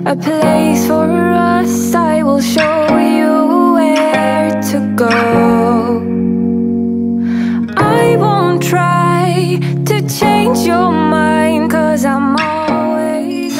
a place for us. I will show you where to go. I won't try to change your mind, 'cause I'm always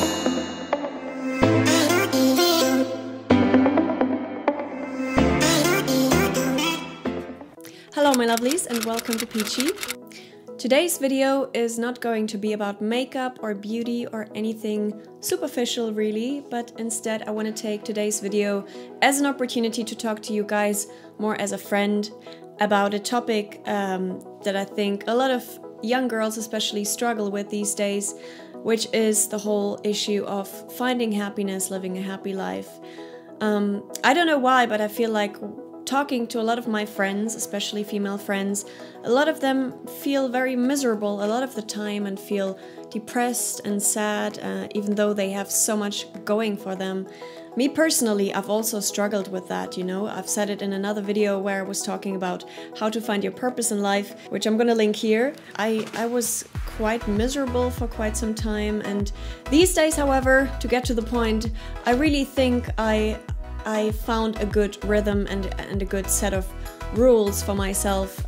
Hello my lovelies and welcome to Peachy. Today's video is not going to be about makeup or beauty or anything superficial really, but instead I want to take today's video as an opportunity to talk to you guys more as a friend about a topic that I think a lot of young girls especially struggle with these days, which is the whole issue of finding happiness, living a happy life. I don't know why, but I feel like talking to a lot of my friends, especially female friends, a lot of them feel very miserable a lot of the time and feel depressed and sad, even though they have so much going for them. Me personally, I've also struggled with that, you know. I've said it in another video where I was talking about how to find your purpose in life, which I'm gonna link here. I was quite miserable for quite some time, and these days, however, to get to the point, I really think I found a good rhythm and a good set of rules for myself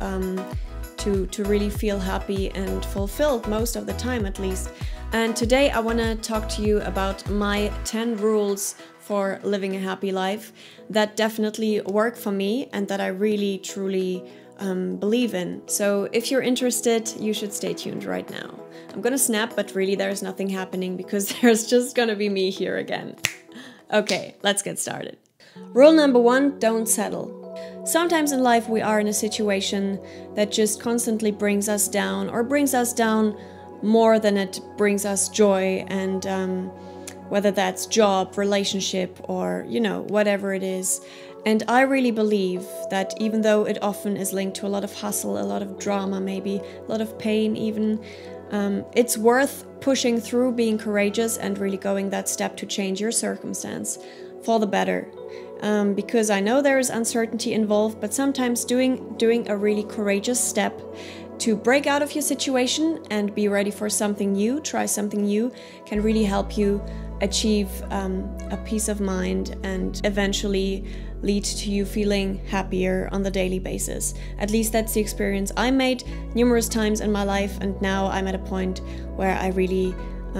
to really feel happy and fulfilled most of the time at least. And today I want to talk to you about my 10 rules for living a happy life that definitely work for me and that I really truly believe in. So if you're interested, you should stay tuned right now. I'm gonna snap, but really there's nothing happening because there's just gonna be me here again. Okay, let's get started. Rule number 1, don't settle. Sometimes in life we are in a situation that just constantly brings us down, or brings us down more than it brings us joy, and whether that's job, relationship, or you know, whatever it is. And I really believe that even though it often is linked to a lot of hustle, a lot of drama, maybe a lot of pain even, it's worth pushing through, being courageous and really going that step to change your circumstance for the better. Because I know there is uncertainty involved, but sometimes doing a really courageous step to break out of your situation and be ready for something new, try something new, can really help you achieve a peace of mind and eventually lead to you feeling happier on the daily basis. At least that's the experience I made numerous times in my life, and now I'm at a point where I really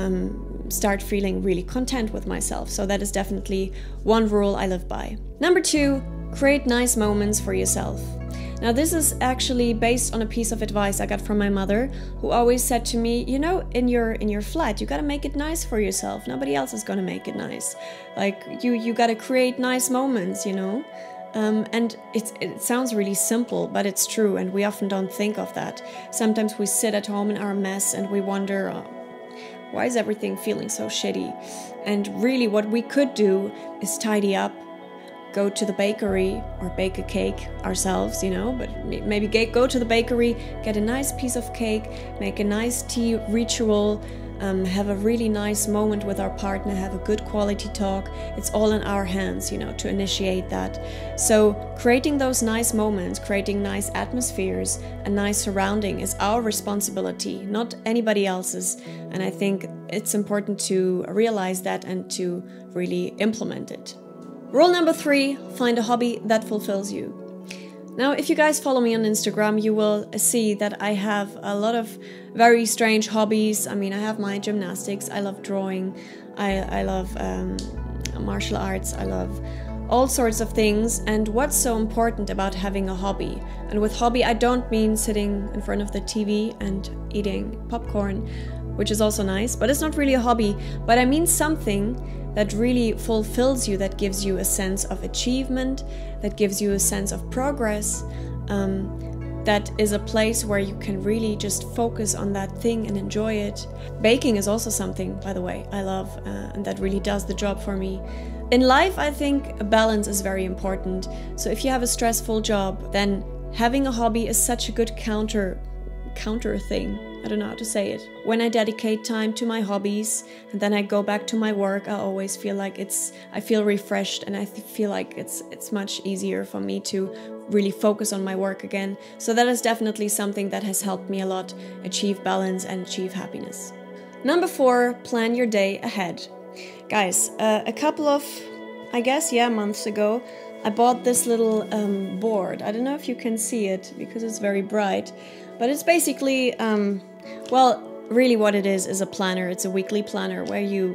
start feeling really content with myself. So that is definitely one rule I live by. Number 2, create nice moments for yourself. Now this is actually based on a piece of advice I got from my mother, who always said to me, you know, in your flat, you gotta make it nice for yourself. Nobody else is gonna make it nice. Like you gotta create nice moments, you know. And it sounds really simple, but it's true, and we often don't think of that. Sometimes we sit at home in our mess and we wonder, why is everything feeling so shitty? And really what we could do is tidy up, go to the bakery or bake a cake ourselves, you know, but maybe go to the bakery, get a nice piece of cake, make a nice tea ritual, have a really nice moment with our partner, have a good quality talk. It's all in our hands, you know, to initiate that. So creating those nice moments, creating nice atmospheres, a nice surrounding is our responsibility, not anybody else's. And I think it's important to realize that and to really implement it. Rule number 3, find a hobby that fulfills you. Now, if you guys follow me on Instagram, you will see that I have a lot of very strange hobbies. I mean, I have my gymnastics, I love drawing, I love martial arts, I love all sorts of things. And what's so important about having a hobby? And with hobby, I don't mean sitting in front of the TV and eating popcorn, which is also nice, but it's not really a hobby. But I mean something that really fulfills you, that gives you a sense of achievement, that gives you a sense of progress, that is a place where you can really just focus on that thing and enjoy it. Baking is also something, by the way, I love, and that really does the job for me. In life, I think a balance is very important. So if you have a stressful job, then having a hobby is such a good counter thing. I don't know how to say it. When I dedicate time to my hobbies and then I go back to my work, I always feel like I feel refreshed, and I feel like it's much easier for me to really focus on my work again. So that is definitely something that has helped me a lot achieve balance and achieve happiness. Number 4, plan your day ahead. Guys, a couple of, I guess, yeah, months ago, I bought this little board. I don't know if you can see it because it's very bright, but it's basically, well, really what it is a planner. It's a weekly planner where you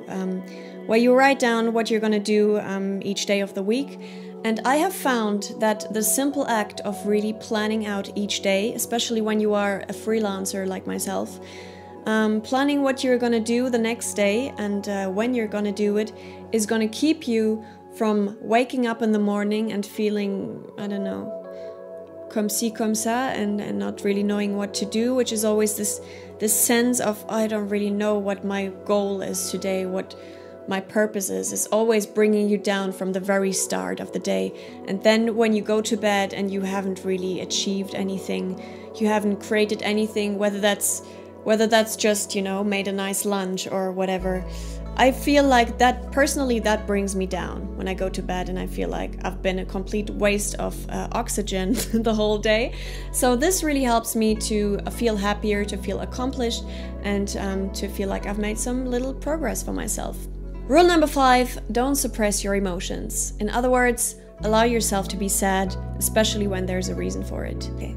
write down what you're gonna do each day of the week. And I have found that the simple act of really planning out each day, especially when you are a freelancer like myself, planning what you're gonna do the next day and when you're gonna do it is gonna keep you from waking up in the morning and feeling, I don't know, comme ci, comme ça, and not really knowing what to do, which is always this sense of, I don't really know what my goal is today, what my purpose is always bringing you down from the very start of the day. And then when you go to bed and you haven't really achieved anything, you haven't created anything, whether that's just, you know, made a nice lunch or whatever, I feel like that, personally, that brings me down when I go to bed, and I feel like I've been a complete waste of oxygen the whole day. So this really helps me to feel happier, to feel accomplished, and to feel like I've made some little progress for myself. Rule number 5, don't suppress your emotions. In other words, allow yourself to be sad, especially when there's a reason for it. Okay.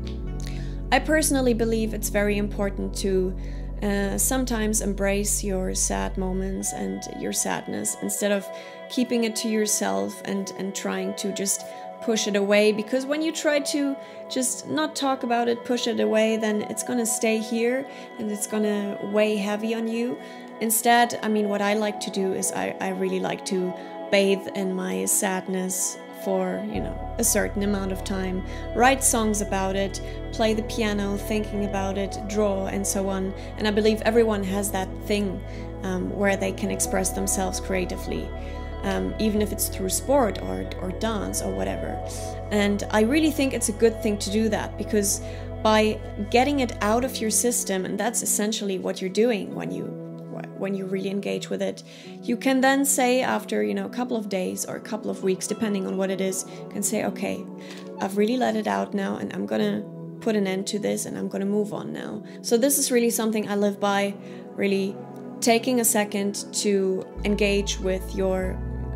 I personally believe it's very important to sometimes embrace your sad moments and your sadness instead of keeping it to yourself and trying to just push it away, because when you try to just not talk about it, push it away, then it's gonna stay here and it's gonna weigh heavy on you. Instead, I mean, what I like to do is I really like to bathe in my sadness for, you know, a certain amount of time, write songs about it, play the piano, thinking about it, draw, and so on. And I believe everyone has that thing where they can express themselves creatively, even if it's through sport or dance or whatever. And I really think it's a good thing to do that, because by getting it out of your system, and that's essentially what you're doing when you really engage with it, you can then say after, you know, a couple of days or a couple of weeks, depending on what it is, you can say, okay, I've really let it out now and I'm gonna put an end to this and I'm gonna move on now. So this is really something I live by, really taking a second to engage with your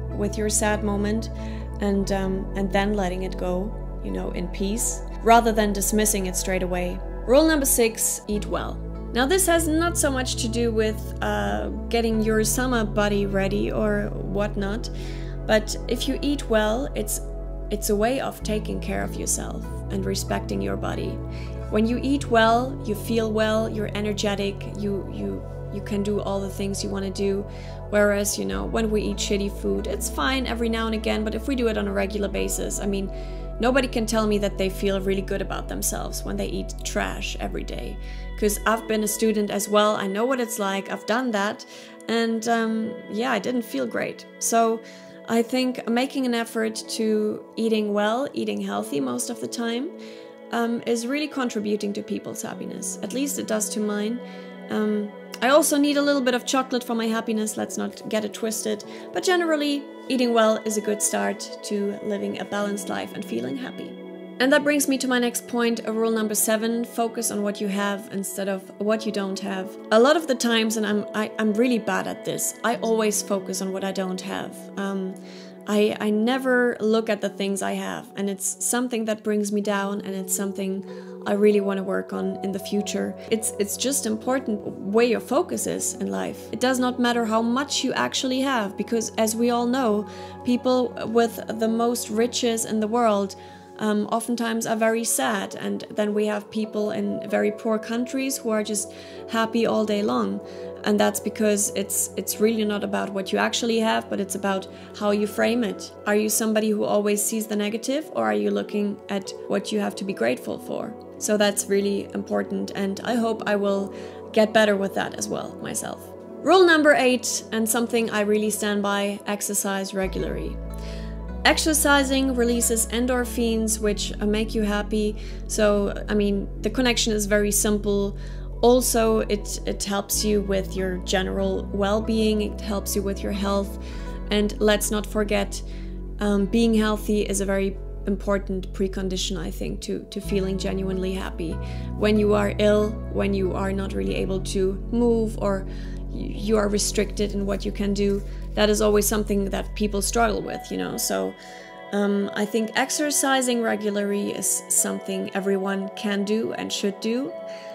sad moment and then letting it go, you know, in peace, rather than dismissing it straight away. Rule number 6, eat well. Now this has not so much to do with getting your summer body ready or whatnot, but if you eat well, it's a way of taking care of yourself and respecting your body. When you eat well, you feel well, you're energetic, you can do all the things you want to do. Whereas, you know, when we eat shitty food, it's fine every now and again, but if we do it on a regular basis, I mean, nobody can tell me that they feel really good about themselves when they eat trash every day. Because I've been a student as well, I know what it's like, I've done that, and yeah, I didn't feel great. So I think making an effort to eating well, eating healthy most of the time, is really contributing to people's happiness. At least it does to mine. I also need a little bit of chocolate for my happiness, let's not get it twisted, but generally, eating well is a good start to living a balanced life and feeling happy. And that brings me to my next point, rule number 7, focus on what you have instead of what you don't have. A lot of the times, and I'm really bad at this, I always focus on what I don't have. I never look at the things I have, and it's something that brings me down, and it's something I really want to work on in the future. It's just important where your focus is in life. It does not matter how much you actually have, because as we all know, people with the most riches in the world oftentimes are very sad, and then we have people in very poor countries who are just happy all day long. And that's because it's really not about what you actually have, but it's about how you frame it. Are you somebody who always sees the negative, or are you looking at what you have to be grateful for? So that's really important, and I hope I will get better with that as well myself. Rule number 8, and something I really stand by: exercise regularly. Exercising releases endorphins, which make you happy. So, I mean, the connection is very simple. Also, it helps you with your general well-being, it helps you with your health. And let's not forget, being healthy is a very important precondition, I think, to feeling genuinely happy. When you are ill, when you are not really able to move, or you are restricted in what you can do. That is always something that people struggle with, you know. So I think exercising regularly is something everyone can do and should do.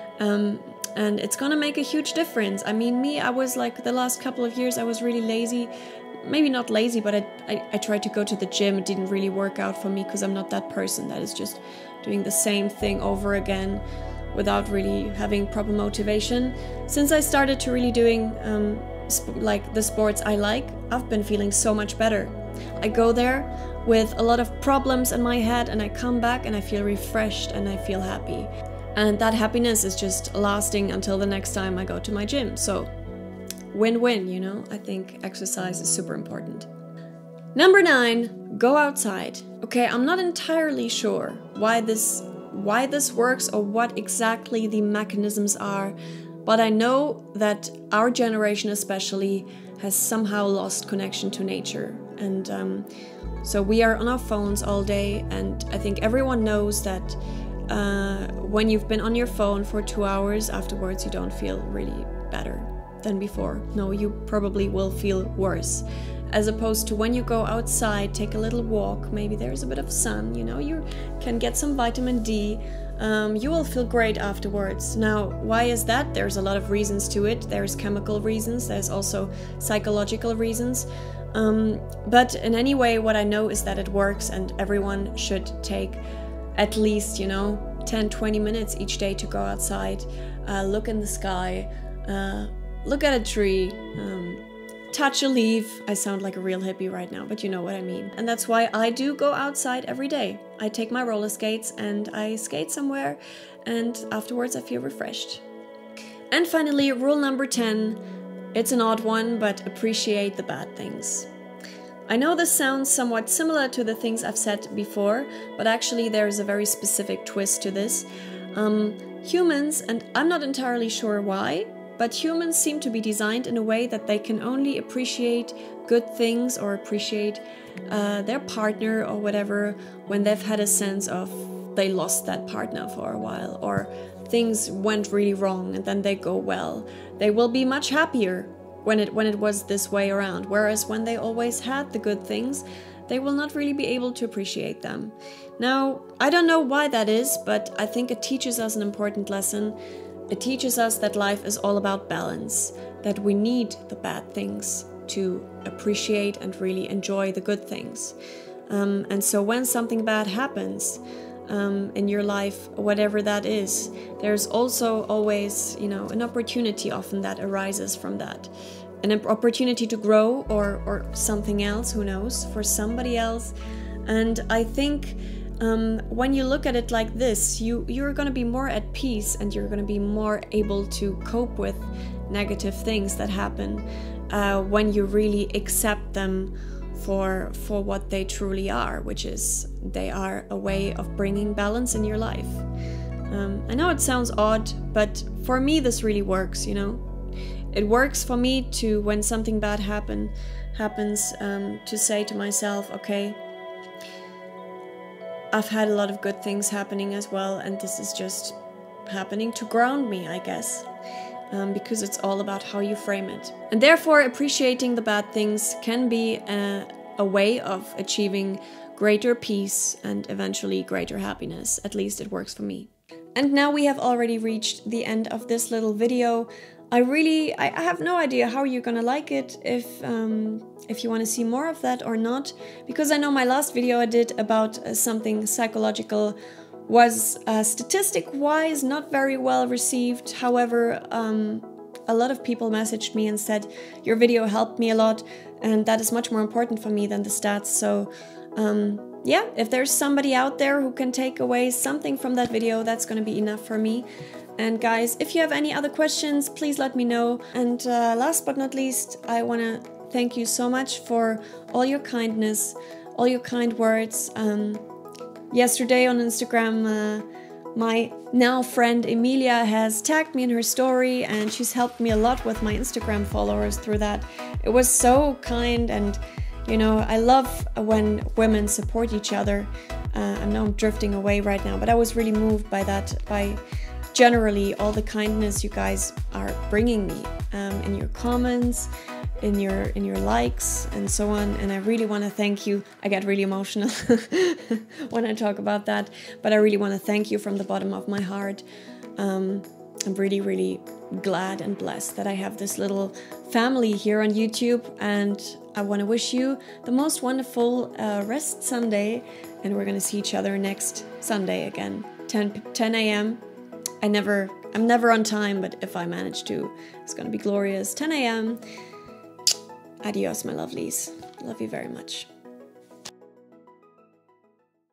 And it's gonna make a huge difference. I mean, I was like, the last couple of years I was really lazy. Maybe not lazy, but I tried to go to the gym. It didn't really work out for me because I'm not that person that is just doing the same thing over again without really having proper motivation. Since I started to really doing like the sports I like, I've been feeling so much better. I go there with a lot of problems in my head and I come back and I feel refreshed and I feel happy. And that happiness is just lasting until the next time I go to my gym. So win-win, you know? I think exercise is super important. Number 9, go outside. Okay, I'm not entirely sure why this works or what exactly the mechanisms are, but I know that our generation especially has somehow lost connection to nature. And so we are on our phones all day, and I think everyone knows that when you've been on your phone for 2 hours, afterwards you don't feel really better than before. No, you probably will feel worse. As opposed to when you go outside, take a little walk, maybe there's a bit of sun, you know, you can get some vitamin D, you will feel great afterwards. Now, why is that? There's a lot of reasons to it. There's chemical reasons, there's also psychological reasons. But in any way, what I know is that it works, and everyone should take at least, you know, 10-20 minutes each day to go outside, look in the sky, look at a tree, touch a leaf. I sound like a real hippie right now, but you know what I mean. And that's why I do go outside every day. I take my roller skates and I skate somewhere, and afterwards I feel refreshed. And finally, rule number 10. It's an odd one, but appreciate the bad things. I know this sounds somewhat similar to the things I've said before, but actually there's a very specific twist to this. Humans, and I'm not entirely sure why, but humans seem to be designed in a way that they can only appreciate good things or appreciate their partner or whatever when they've had a sense of they lost that partner for a while, or things went really wrong and then they go well. They will be much happier when it was this way around, whereas when they always had the good things, they will not really be able to appreciate them. Now, I don't know why that is, but I think it teaches us an important lesson. It teaches us that life is all about balance, that we need the bad things to appreciate and really enjoy the good things. And so when something bad happens in your life, whatever that is, there's also always, you know, an opportunity often that arises from that. An opportunity to grow or something else, who knows, for somebody else. And I think when you look at it like this, you're going to be more at peace, and you're going to be more able to cope with negative things that happen when you really accept them for what they truly are, which is they are a way of bringing balance in your life. I know it sounds odd, but for me this really works, you know. It works for me to, when something bad happens, to say to myself, okay, I've had a lot of good things happening as well, and this is just happening to ground me, I guess. Because it's all about how you frame it. And therefore, appreciating the bad things can be a way of achieving greater peace and eventually greater happiness. At least it works for me. And now we have already reached the end of this little video. I have no idea how you're gonna like it, if you want to see more of that or not, because I know my last video I did about something psychological was statistic-wise not very well received. However, a lot of people messaged me and said, your video helped me a lot, and that is much more important for me than the stats. So yeah, if there's somebody out there who can take away something from that video, that's going to be enough for me. And guys, if you have any other questions, please let me know. And last but not least, I want to thank you so much for all your kindness, all your kind words. Yesterday on Instagram, my now friend Emilia has tagged me in her story, and she's helped me a lot with my Instagram followers through that. It was so kind, and you know, I love when women support each other. I know I'm drifting away right now, but I was really moved by that, by generally all the kindness you guys are bringing me in your comments, in your likes and so on. And I really want to thank you. I get really emotional when I talk about that, but I really want to thank you from the bottom of my heart. I'm really, really glad and blessed that I have this little family here on YouTube, and I want to wish you the most wonderful rest Sunday, and we're going to see each other next Sunday again, 10 a.m. I'm never on time, but if I manage to, it's going to be glorious. 10 a.m. Adios, my lovelies. Love you very much.